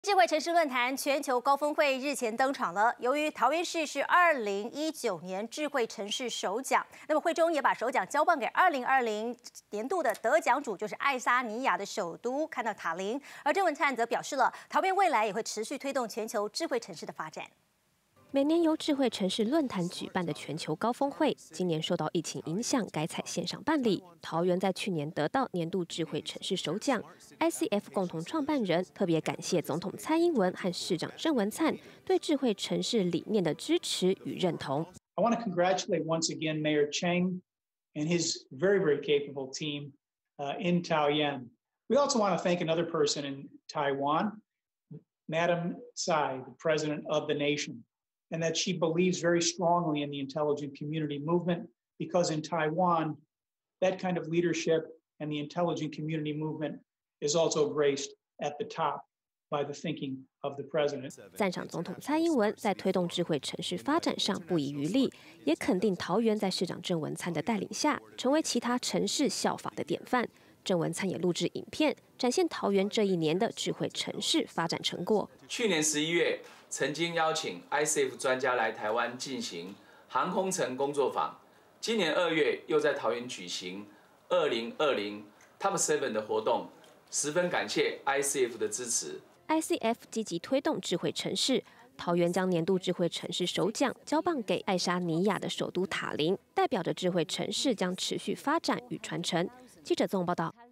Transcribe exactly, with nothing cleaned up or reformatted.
智慧城市论坛全球高峰会日前登场了。由于桃园市是二零一九年智慧城市首奖，那么会中也把首奖交棒给二零二零年度的得奖主，就是爱沙尼亚的首都看到塔林。而郑文灿则表示了，桃园未来也会持续推动全球智慧城市的发展。 每年由智慧城市论坛举办的全球高峰会，今年受到疫情影响，改采线上办理。桃园在去年得到年度智慧城市首奖 ，I C F 共同创办人特别感谢总统蔡英文和市长郑文灿对智慧城市理念的支持与认同。 I want to congratulate once again Mayor Cheng and his very, very capable team uh, in Taoyuan. We also want to thank another person in Taiwan, Madam Tsai, the president of the nation. And that she believes very strongly in the intelligent community movement, because in Taiwan, that kind of leadership and the intelligent community movement is also graced at the top by the thinking of the president. 赞赏总统蔡英文在推动智慧城市发展上不遗余力，也肯定桃园在市长郑文灿的带领下，成为其他城市效法的典范。郑文灿也录制影片，展现桃园这一年的智慧城市发展成果。 去年十一月。 曾经邀请 I C F 专家来台湾进行航空城工作坊，今年二月又在桃园举行二零二零 Top Seven 的活动，十分感谢 I C F 的支持。 I C F 积极推动智慧城市，桃园将年度智慧城市首奖交棒给爱沙尼亚的首都塔林，代表着智慧城市将持续发展与传承。记者综合报道。